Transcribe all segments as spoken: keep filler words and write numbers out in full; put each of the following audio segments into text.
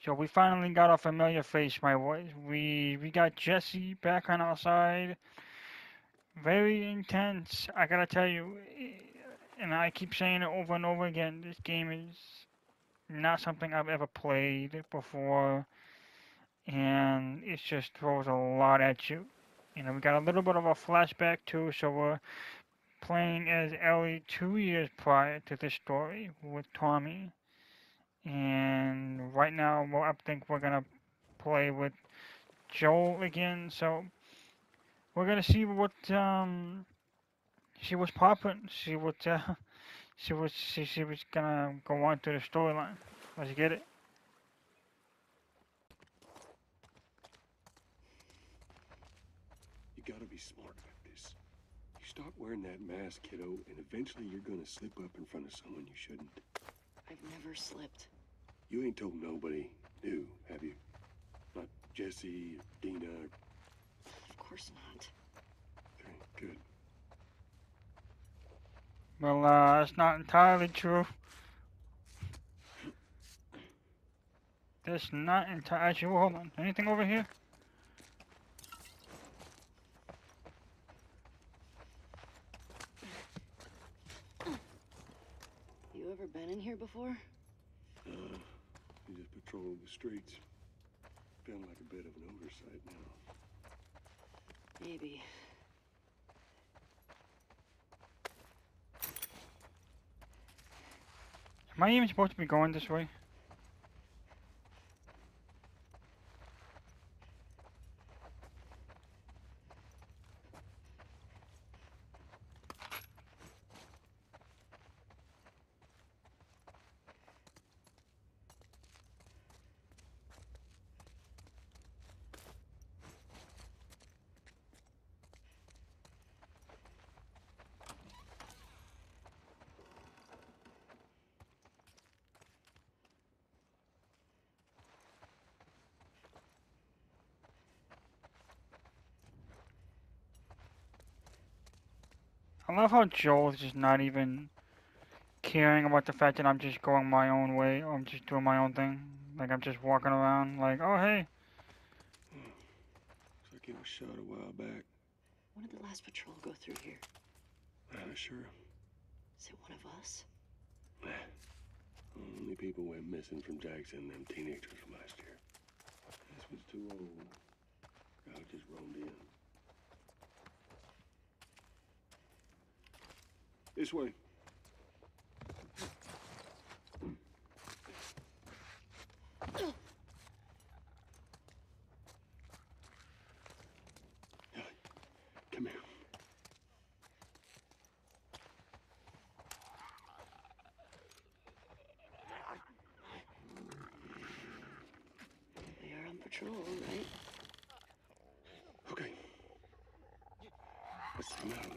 So we finally got our familiar face, my boys. We we got Jesse back on our side. Very intense. I gotta tell you, eh, and I keep saying it over and over again. This game is not something I've ever played before, and it just throws a lot at you. You know, we got a little bit of a flashback too, so we're playing as Ellie two years prior to this story with Tommy. And right now, well, I think we're gonna play with Joel again. So we're gonna see what um see what's popping, see what uh, see what see, see what's gonna go on to the storyline. Let's get it. You gotta be smart about this. You start wearing that mask, kiddo, and eventually you're gonna slip up in front of someone you shouldn't. I've never slipped. You ain't told nobody new, have you? Not Jesse, or Dina, or... Of course not. Okay, good. Well, uh, that's not entirely true. That's not entirely. Actually, well, hold on. Anything over here? You ever been in here before? Uh, you just patrol the streets. Feeling like a bit of an oversight now. Maybe. Am I even supposed to be going this way? I love how Joel's just not even caring about the fact that I'm just going my own way, or I'm just doing my own thing. Like I'm just walking around, like, oh hey. Looks like it was shot a while back. When did the last patrol go through here? I'm not sure. Is it one of us? Only people went missing from Jackson, them teenagers from last year. This was too old. Crowd just roamed in. This way. Come here. We are on patrol, right? Okay. Let's come out.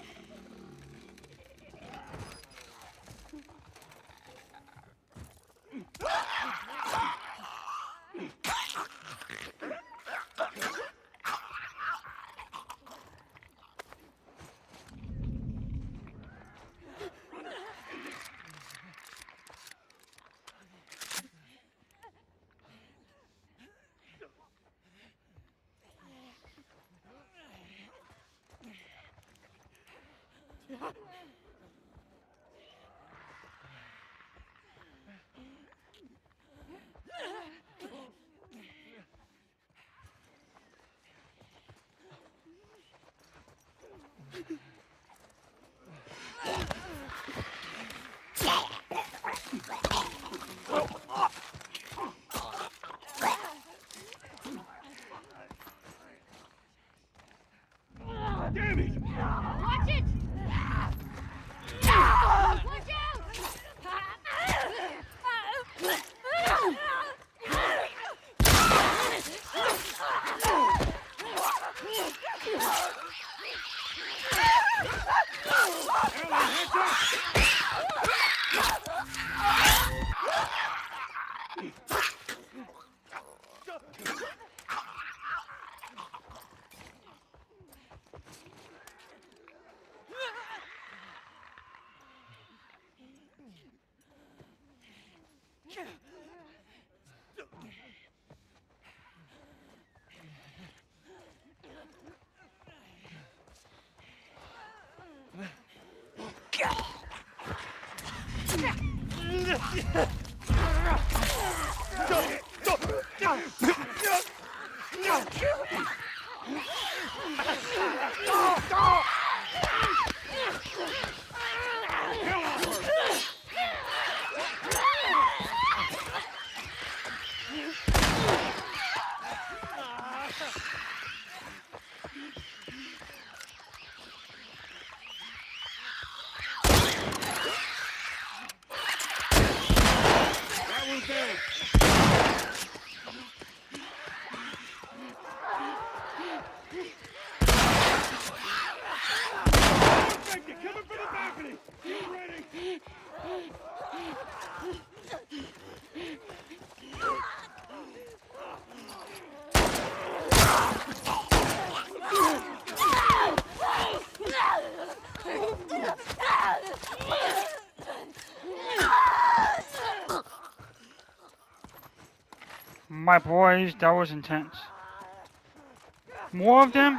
My boys, that was intense. More of them?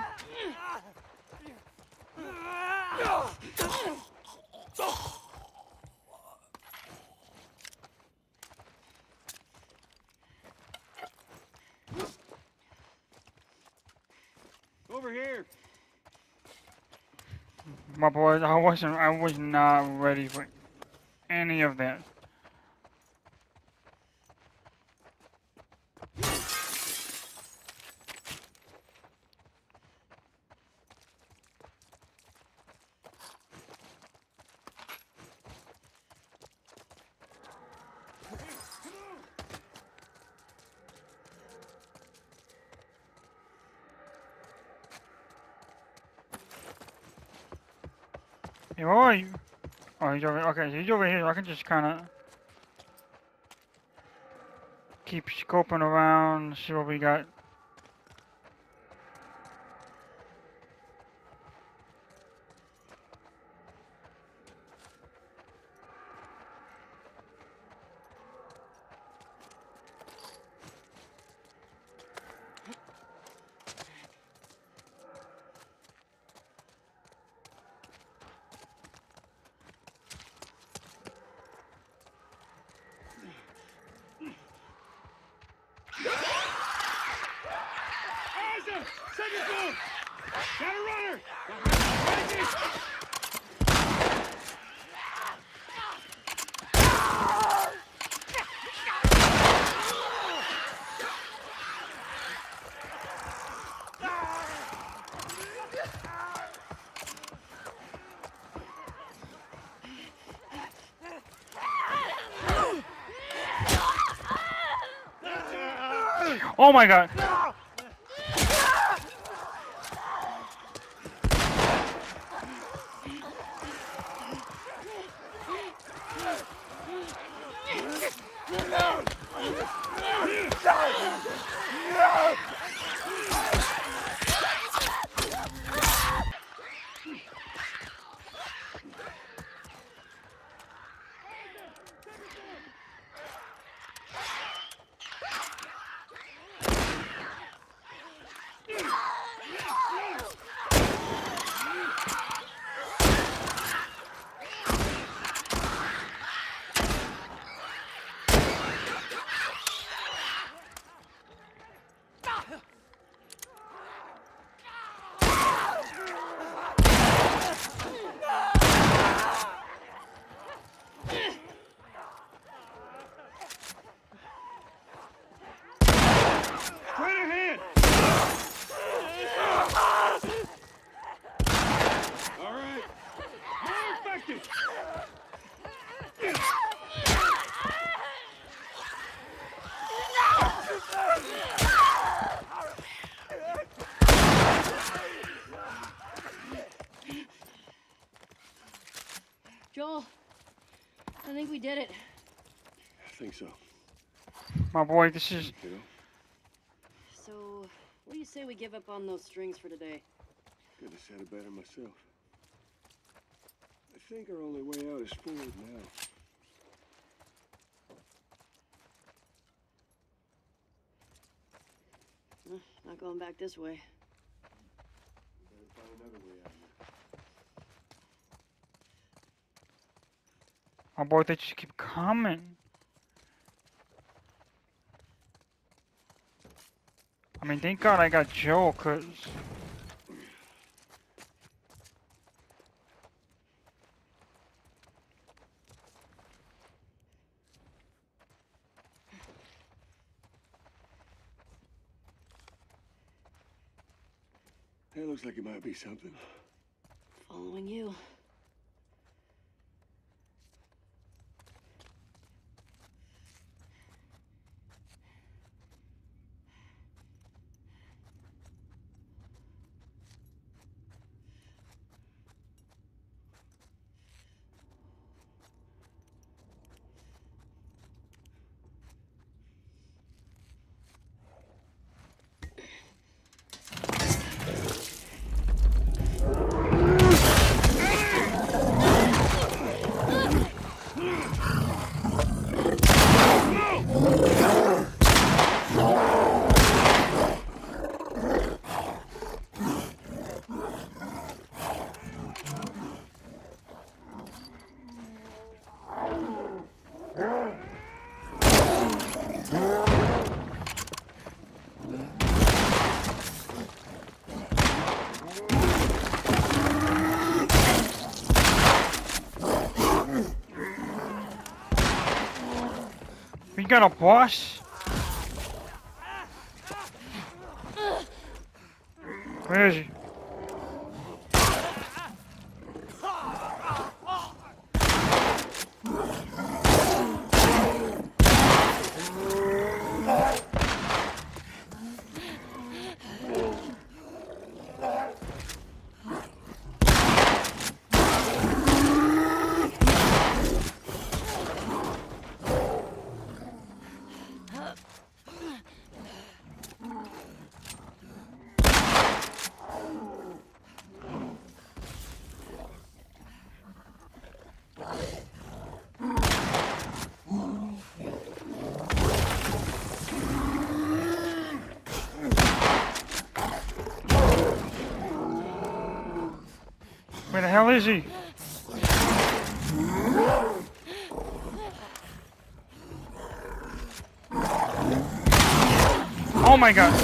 Over here. My boys, I wasn't, I was not ready for any of that. Hey, where are you? Oh, he's over. Okay, so he's over here. I can just kind of keep scoping around, see what we got. Second zone! Got a runner! Oh my god! Joel, I think we did it. I think so. My boy, this is... You know? So, what do you say we give up on those strings for today? Could have said it better myself. I think our only way out is forward now. Well, not going back this way. We better find another way out here. My boy, they just keep coming. I mean, thank God I got Joe, cause That looks like it might be something. Following you. we got a boss. Where is he? Where the hell is he? Oh my God.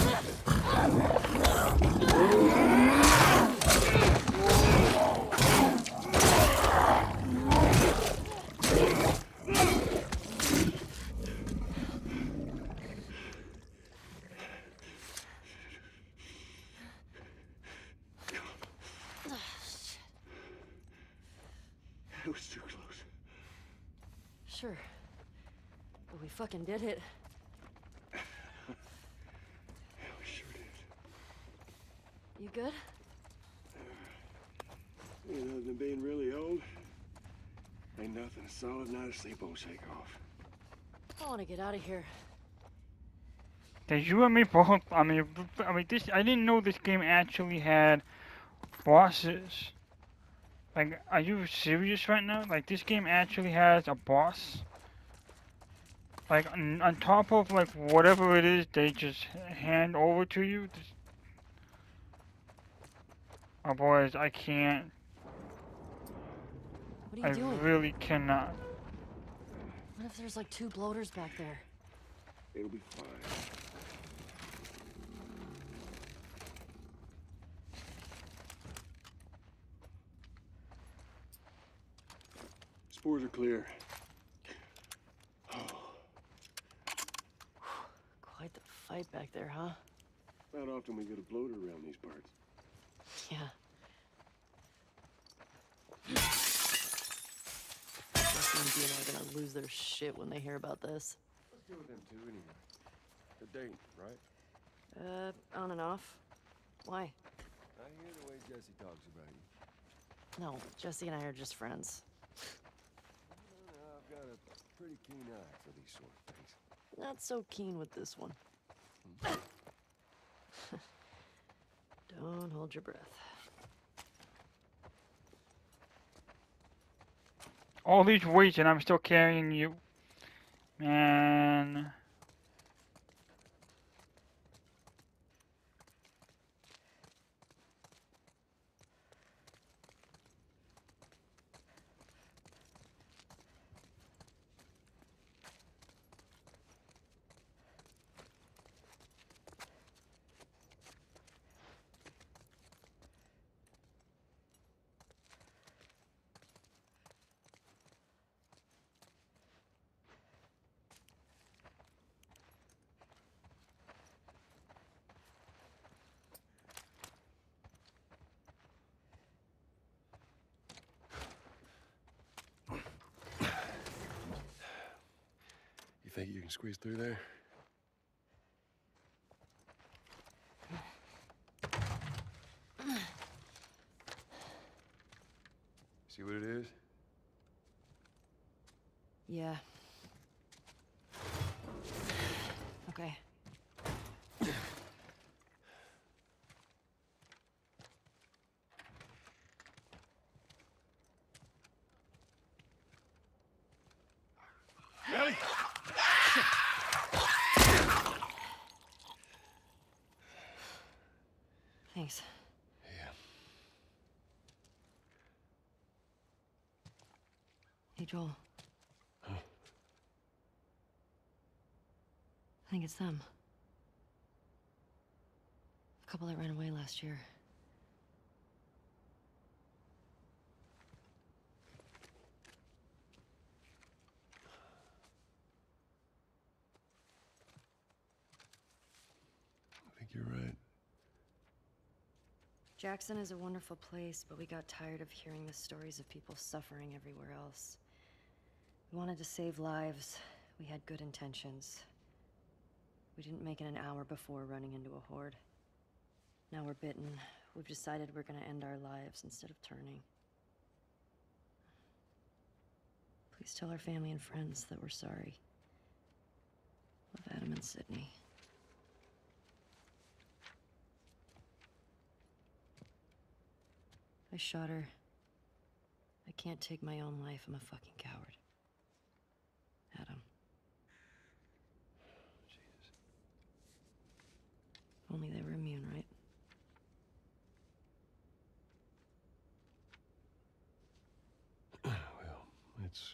That was too close. Sure. But we fucking did it. Yeah, we sure did. You good? You know, than being really old, ain't nothing a solid night of sleep won't shake off. I want to get out of here. Did you and me both? I mean, I mean, this. I didn't know this game actually had bosses. Like, are you serious right now? Like, this game actually has a boss? Like, on, on top of, like, whatever it is they just hand over to you? This... Oh, boys, I can't. What are you I doing? really cannot. What if there's like two bloaters back there? It'll be fine. Spores are clear. Oh. Quite the fight back there, huh? Not often we get a bloater around these parts. Yeah. Jesse and Dina are gonna lose their shit when they hear about this. Let's go with them two anyway. They're dating, right? Uh, on and off. Why? I hear the way Jesse talks about you. No, Jesse and I are just friends. I've got a pretty keen eye for these sort of things. Not so keen with this one. Don't hold your breath. All these weights and I'm still carrying you. Man. think you can squeeze through there? See what it is? Yeah. Okay. Ellie! Thanks. Yeah. Hey, Joel. Huh? I think it's them. The couple that ran away last year. I think you're right. Jackson is a wonderful place, but we got tired of hearing the stories of people suffering everywhere else. We wanted to save lives. We had good intentions. We didn't make it an hour before running into a horde. Now we're bitten. We've decided we're gonna end our lives instead of turning. Please tell our family and friends that we're sorry. Love, Adam and Sydney. I shot her. I can't take my own life. I'm a fucking coward. Adam. Jesus. If only they were immune, right? Well, let's...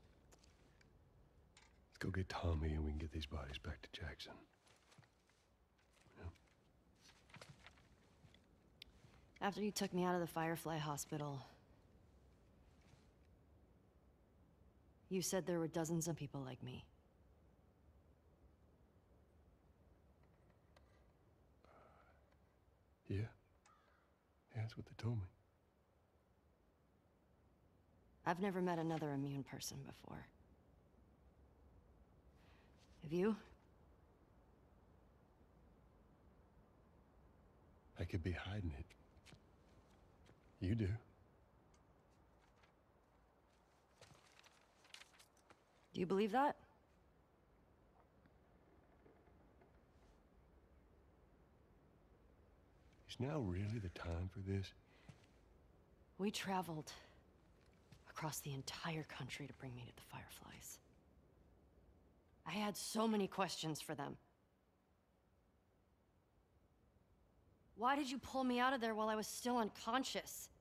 Let's go get Tommy and we can get these bodies back to Jackson. After you took me out of the Firefly Hospital, you said there were dozens of people like me. Yeah. Yeah, that's what they told me. I've never met another immune person before. Have you? I could be hiding it. You do. Do you believe that? Is now really the time for this? We traveled across the entire country to bring me to the Fireflies. I had so many questions for them. Why did you pull me out of there while I was still unconscious?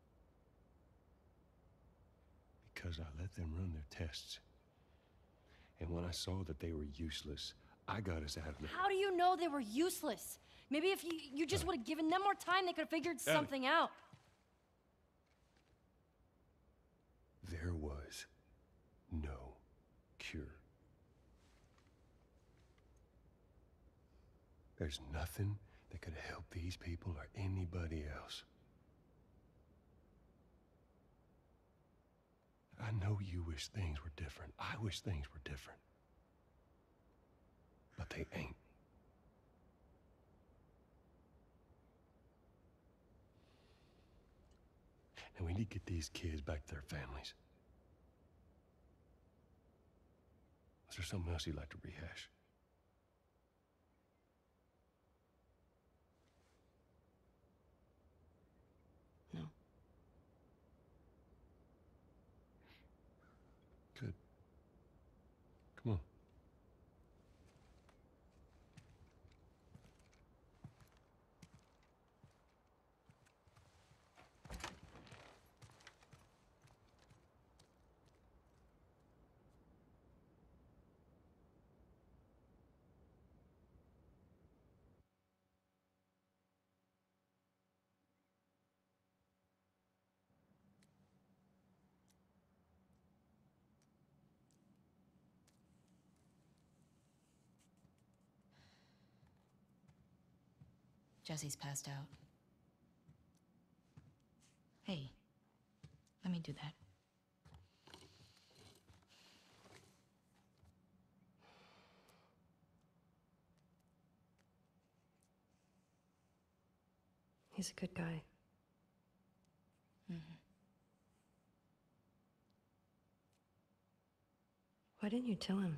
Because I let them run their tests. And when I saw that they were useless, I got us out of there. How do you know they were useless? Maybe if you, you just would have given them more time, they could have figured Ellie. something out. There was no cure. There's nothing that could help these people or anybody else. I know you wish things were different. I wish things were different. But they ain't. And we need to get these kids back to their families. Is there something else you'd like to rehash? No. Good. Come on. Jesse's passed out. Hey, let me do that. He's a good guy. Mm-hmm. Why didn't you tell him?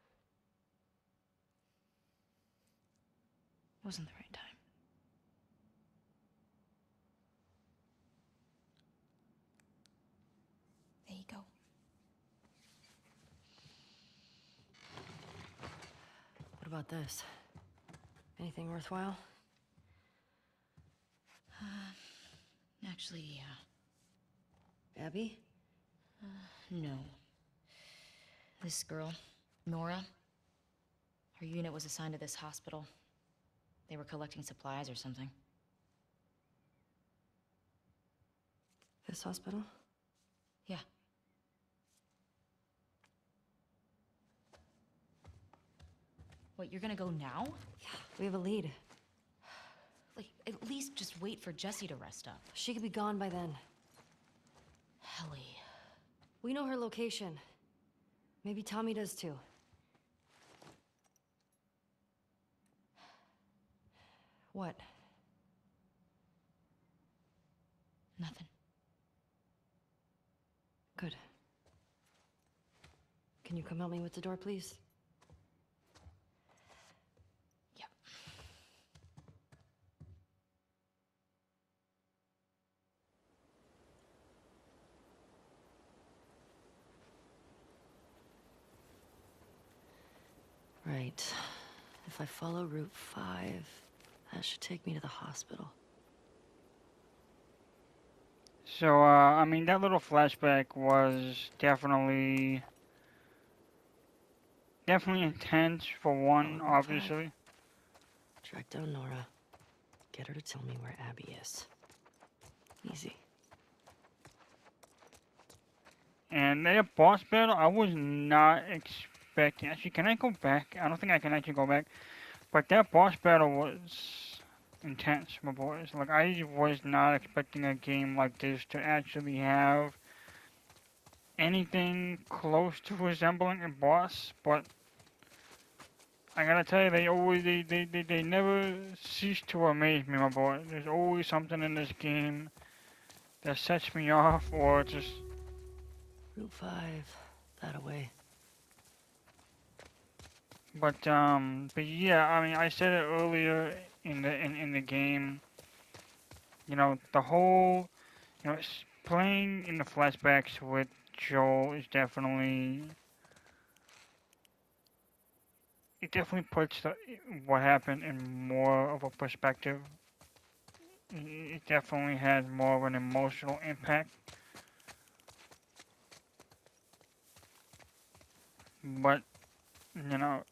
Wasn't the right time. There you go. What about this? Anything worthwhile? Uh, actually, yeah. Abby? Uh, no. This girl, Nora, her unit was assigned to this hospital. They were collecting supplies or something. This hospital? Yeah. What, you're gonna go now? Yeah, we have a lead. Like, at least just wait for Jesse to rest up. She could be gone by then. Ellie. We know her location. Maybe Tommy does too. What? Nothing. Good. Can you come help me with the door, please? Yep. Right. If I follow Route five, that should take me to the hospital. So, uh, I mean, that little flashback was definitely, definitely intense for one, Follow Route five. obviously. Track down Nora. Get her to tell me where Abby is. Easy. And that boss battle, I was not expecting. Actually, can I go back? I don't think I can actually go back. But that boss battle was intense, my boys. Like, I was not expecting a game like this to actually have anything close to resembling a boss. But I gotta tell you, they always, they, they, they, they never cease to amaze me, my boy. There's always something in this game that sets me off, or just... Route five. That away. But um, but yeah, I mean, I said it earlier in the in, in the game. You know, the whole, you know, s- playing in the flashbacks with Joel is definitely, it definitely puts the, what happened in more of a perspective. It it definitely has more of an emotional impact. But you know,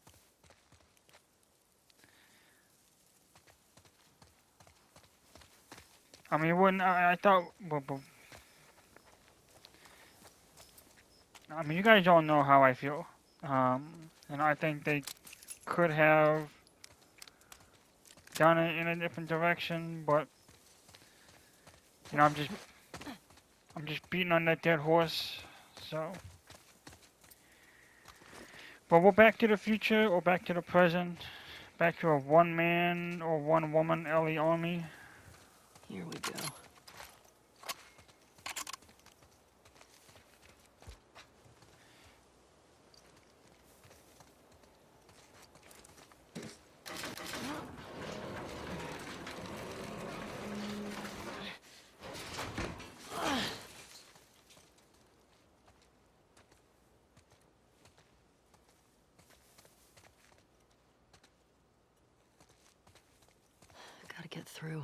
I mean, when I, I thought, well, well, I mean, you guys all know how I feel. Um, and I think they could have done it in a different direction, but you know, I'm just, I'm just beating on that dead horse. So, but we're back to the future or back to the present, back to a one-man or one-woman Ellie army. Here we go. Gotta get through.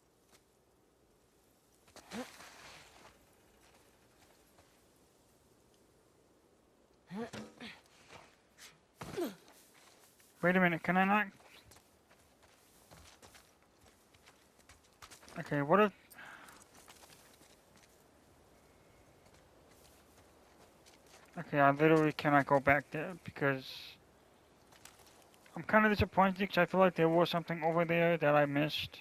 Wait a minute, can I not? Okay, what if... Okay, I literally cannot go back there because I'm kind of disappointed because I feel like there was something over there that I missed.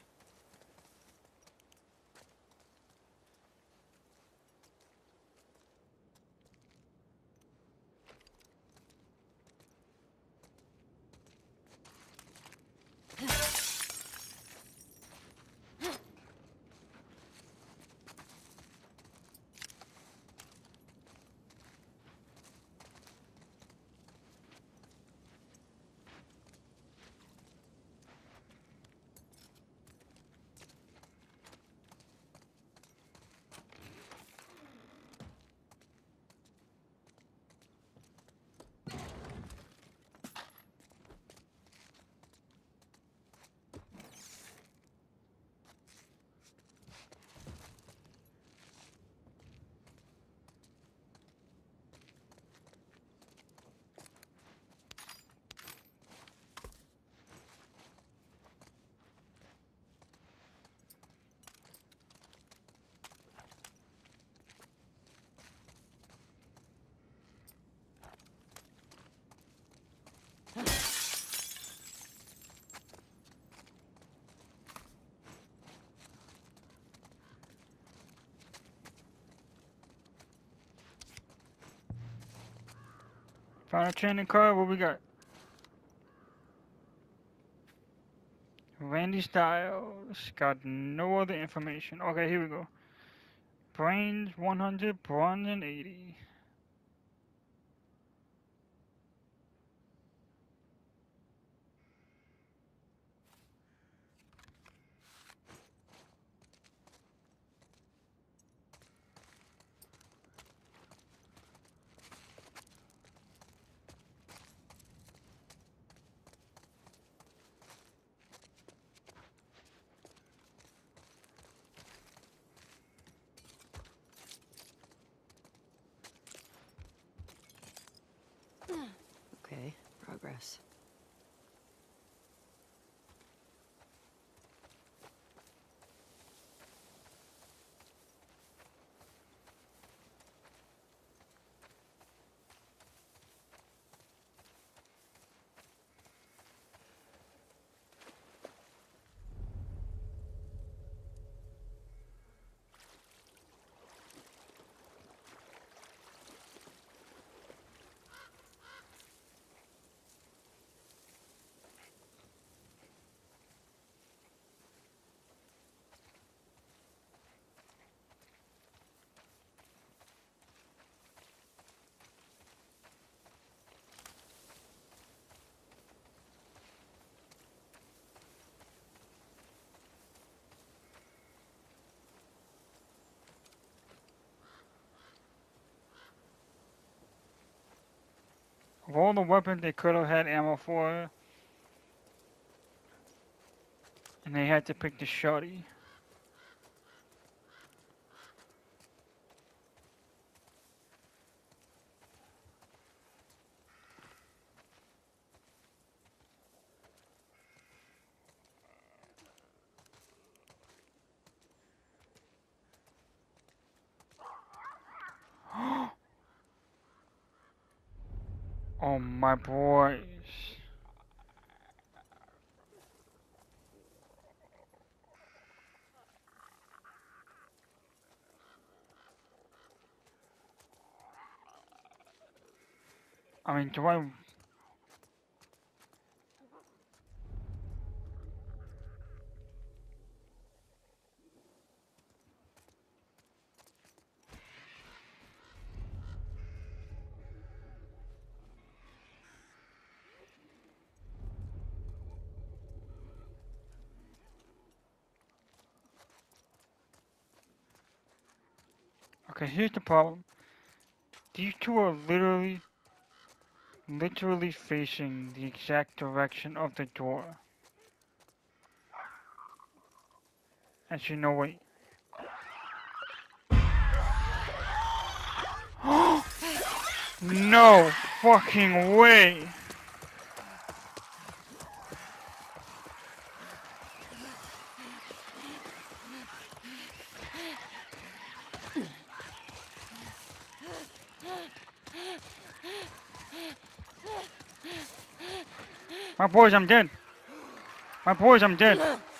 Found a training card. What we got? Randy Styles. Got no other information. Okay, here we go. Brains one hundred, bronze and eighty. Okay, progress. Of all the weapons they could have had ammo for, and they had to pick the shotty. Oh my boys. I mean, do I... Okay, here's the problem. These two are literally, literally facing the exact direction of the door. Actually, no, wait. No fucking way! My boys, I'm dead. My boys, I'm dead.